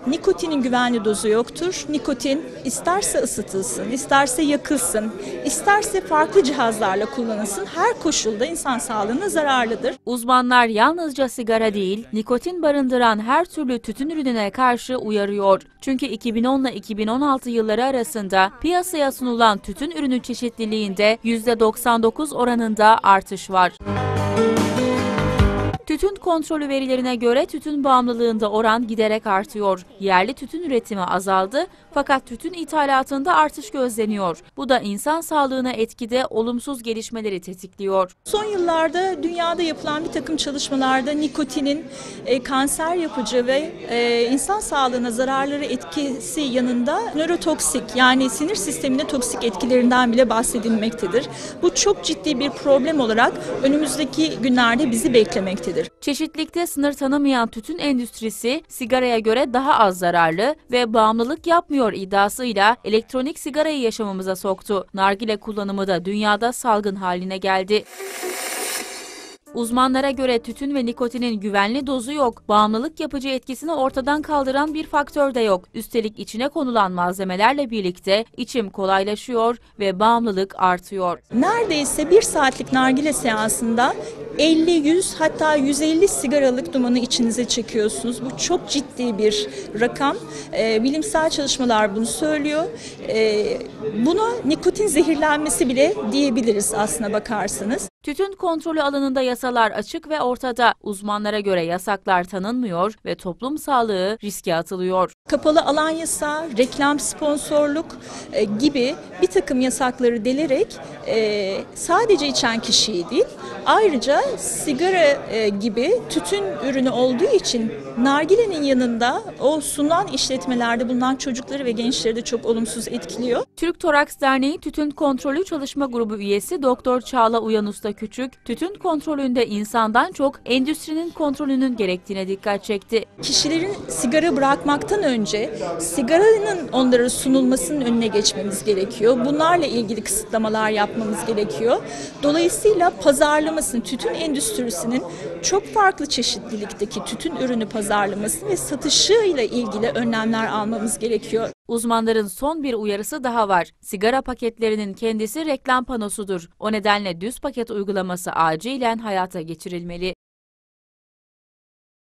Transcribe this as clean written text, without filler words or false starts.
Nikotinin güvenli dozu yoktur. Nikotin isterse ısıtılsın, isterse yakılsın, isterse farklı cihazlarla kullanılsın, her koşulda insan sağlığına zararlıdır. Uzmanlar yalnızca sigara değil, nikotin barındıran her türlü tütün ürününe karşı uyarıyor. Çünkü 2010 ile 2016 yılları arasında piyasaya sunulan tütün ürünü çeşitliliğinde %99 oranında artış var. Tütün kontrolü verilerine göre tütün bağımlılığında oran giderek artıyor. Yerli tütün üretimi azaldı fakat tütün ithalatında artış gözleniyor. Bu da insan sağlığına etkide olumsuz gelişmeleri tetikliyor. Son yıllarda dünyada yapılan bir takım çalışmalarda nikotinin kanser yapıcı ve insan sağlığına zararları etkisi yanında nörotoksik, yani sinir sistemine toksik etkilerinden bile bahsedilmektedir. Bu çok ciddi bir problem olarak önümüzdeki günlerde bizi beklemektedir. Çeşitlilikte sınır tanımayan tütün endüstrisi sigaraya göre daha az zararlı ve bağımlılık yapmıyor iddiasıyla elektronik sigarayı yaşamımıza soktu. Nargile kullanımı da dünyada salgın haline geldi. Uzmanlara göre tütün ve nikotinin güvenli dozu yok. Bağımlılık yapıcı etkisini ortadan kaldıran bir faktör de yok. Üstelik içine konulan malzemelerle birlikte içim kolaylaşıyor ve bağımlılık artıyor. Neredeyse 1 saatlik nargile seansında 50, 100 hatta 150 sigaralık dumanı içinize çekiyorsunuz. Bu çok ciddi bir rakam. Bilimsel çalışmalar bunu söylüyor. Buna nikotin zehirlenmesi bile diyebiliriz aslına bakarsanız. Tütün kontrolü alanında yasalar açık ve ortada. Uzmanlara göre yasaklar tanınmıyor ve toplum sağlığı riske atılıyor. Kapalı alan yasağı, reklam, sponsorluk gibi bir takım yasakları delerek sadece içen kişiyi değil, ayrıca sigara gibi tütün ürünü olduğu için nargilenin yanında o sunulan işletmelerde bulunan çocukları ve gençleri de çok olumsuz etkiliyor. Türk Toraks Derneği Tütün Kontrolü Çalışma Grubu üyesi Doktor Çağla Uyanusta Küçük, tütün kontrolünde insandan çok endüstrinin kontrolünün gerektiğine dikkat çekti. Kişilerin sigara bırakmaktan önce sigaranın onlara sunulmasının önüne geçmemiz gerekiyor. Bunlarla ilgili kısıtlamalar yapmamız gerekiyor. Dolayısıyla pazarlamasını, tütün endüstrisinin çok farklı çeşitlilikteki tütün ürünü pazarlaması ve satışıyla ilgili önlemler almamız gerekiyor. Uzmanların son bir uyarısı daha var. Sigara paketlerinin kendisi reklam panosudur. O nedenle düz paket uygulaması acilen hayata geçirilmeli.